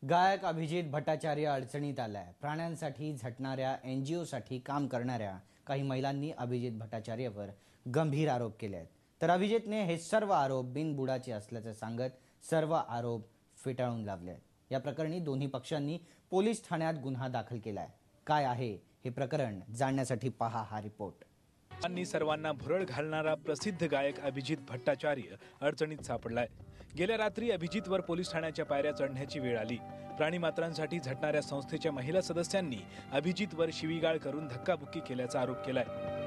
गायक अभिजीत भट्टाचार्य अडचणीत आलाय। प्राण्यांसाठी झटणाऱ्या NGOसाठी काम करणाऱ्या काही महिलांनी अभिजीत भट्टाचार्यवर गंभीर आरोप केले आहेत। तर अभिजीतने हे सर्व आरोप बिनबुडाचे असल्याचे सांगत सर्व आरोप फेटाळून लावले आहेत। या प्रकरणी दोन्ही पक्षांनी पोलीस ठाण्यात गुन्हा दाखल केलाय। काय आहे हे प्रकरण जाणण्यासाठी पहा हा रिपोर्ट। सर्वांना भुरळ घालणारा प्रसिद्ध गायक अभिजीत भट्टाचार्य अडचणीत सापडलाय। गेल्या रात्री अभिजीतवर पोलीस ठाण्याच्या पायऱ्या चढण्याची वेळ आली। प्राणीमात्रांसाठी झटणाऱ्या संस्थेच्या महिला सदस्यांनी अभिजीतवर शिवीगाळ करून धक्काबुक्की केल्याचा आरोप केलाय।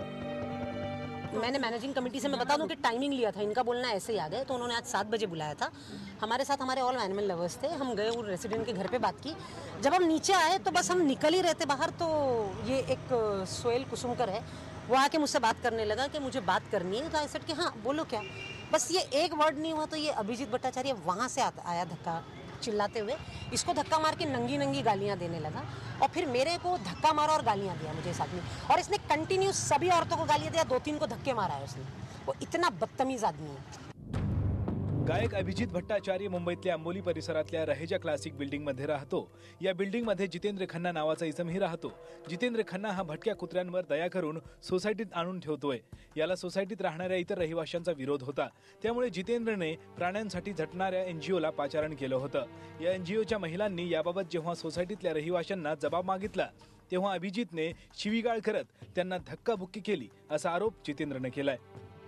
मैंने मैनेजिंग कमेटी से मैं बता दूं कि टाइमिंग लिया था, इनका बोलना ऐसे ही आ गए, तो उन्होंने आज 7 बजे बुलाया था। हमारे साथ हमारे ऑल एनिमल लवर्स थे। हम गए और रेसिडेंट के घर पे बात की। जब हम नीचे आए तो बस हम निकल ही रहे थे बाहर, तो ये एक सोहेल कुसुमकर है, वो आके मुझसे बात करने लगा कि मुझे बात करनी है। तो आई सेड कि हाँ बोलो क्या। बस ये एक वर्ड नहीं हुआ तो ये अभिजीत भट्टाचार्य वहाँ से आया धक्का चिल्लाते हुए, इसको धक्का मार के नंगी नंगी गालियाँ देने लगा और फिर मेरे को धक्का मारा और गालियाँ दिया मुझे इस आदमी। और इसने कंटिन्यू सभी औरतों को गालियाँ दिया, 2-3 को धक्के मारा है उसने। वो इतना बदतमीज आदमी है। गायक अभिजीत भट्टाचार्य मुंबईतल्या अंबोली परिसरातल्या रहेजा क्लासिक बिल्डिंग मध्ये राहतो। या बिल्डिंग मध्ये जितेंद्र खन्ना नावाचा इसमही राहतो। जितेंद्र खन्ना हा भटक्या कुत्र्यांवर दया करून सोसायटीत आणून ठेवतोय। याला सोसायटीत राहणाऱ्या इतर रहिवाशांचा विरोध होता, त्यामुळे जितेंद्रने प्राण्यांसाठी झटणाऱ्या NGOला पाचारण केलं होतं। या NGOच्या महिलांनी याबाबत जेव्हा सोसायटीतल्या रहिवाशांना जबाब मागितला तेव्हा अभिजीतने शिवीगाळ करत त्यांना धक्काबुक्की केली असा आरोप जितेंद्रने केलाय।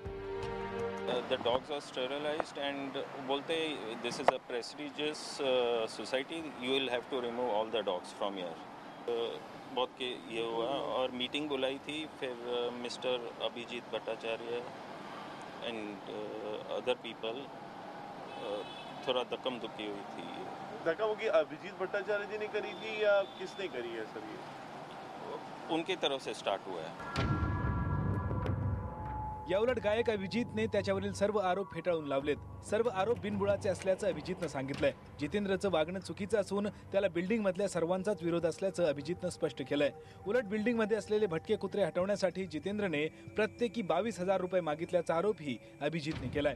The dogs are sterilized and बोलते this is a prestigious society, you will have to remove all the dogs from here। बहुत के ये हुआ और मीटिंग बुलाई थी, फिर mister Abhijit Bhattacharya and other people थोड़ा धक्कम-धुक्की हुई थी। धक्का-मुक्की अभिजीत भट्टाचार्य जी ने करी थी या किसने करी है सर? ये उनकी तरफ से स्टार्ट हुआ है। याउलट गायक अभिजीतने त्याच्यावरील सर्व आरोप फेटाळून लावलेत। सर्व आरोप बिनबुडाचे असल्याचं अभिजीतने सांगितलंय। जितेंद्रचं वागणं चुकीचं असून त्याला बिल्डिंग मधल्या सर्वांचाच विरोध असल्याचं अभिजीतने स्पष्ट केलंय। उलट बिल्डिंग मध्ये असलेले भटके कुत्रे हटवण्यासाठी जितेंद्रने प्रत्येकी 22,000 रुपये मागितल्याचा आरोपही अभिजीतने केलाय।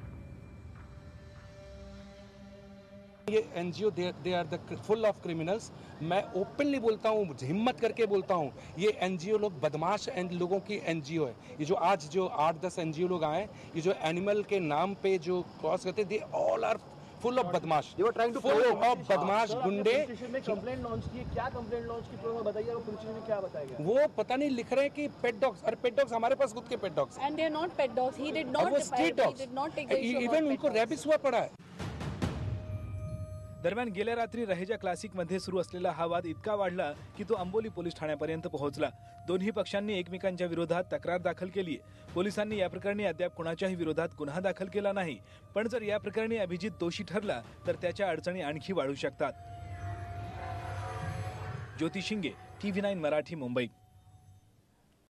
ये NGO they are the full of criminals. मैं ओपनली बोलता हूँ, हिम्मत करके बोलता हूँ, ये NGO लोग बदमाश लोगों की NGO है। ये जो आज जो 8-10 NGO लोग आए, ये जो एनिमल के नाम पे जो क्रॉस करते, they all are full of बदमाश, फुल ऑफ बदमाश गुंडे। कंप्लेंट लॉन्च की, क्या कंप्लेंट लॉन्च की पूरा बताइए, पुलिस ने क्या बताया? वो पता नहीं लिख रहे हैं कि पेट डॉग्स, और पेट डॉग्स हमारे पास खुद के pet dogs and they are not pet dogs. He did not take even उनको रेबिस हुआ पड़ा है। दरम्यान गेल्या रात्री रहेजा क्लासिक मध्ये सुरू असलेला हा वाद इतका वाढला की तो अंबोली पोलीस ठाण्यापर्यंत पोहोचला। दोन्ही पक्षांनी एकमेकांच्या विरोधात तक्रार दाखल केली। पोलिसांनी या प्रकरणी अद्याप कोणाच्याही विरोधात गुन्हा दाखल केला नाही, पण जर या प्रकरणी अभिजीत दोषी ठरला तर त्याच्या अडचणी आणखी वाढू शकतात। ज्योती शिंगे, TV9 मराठी, मुंबई।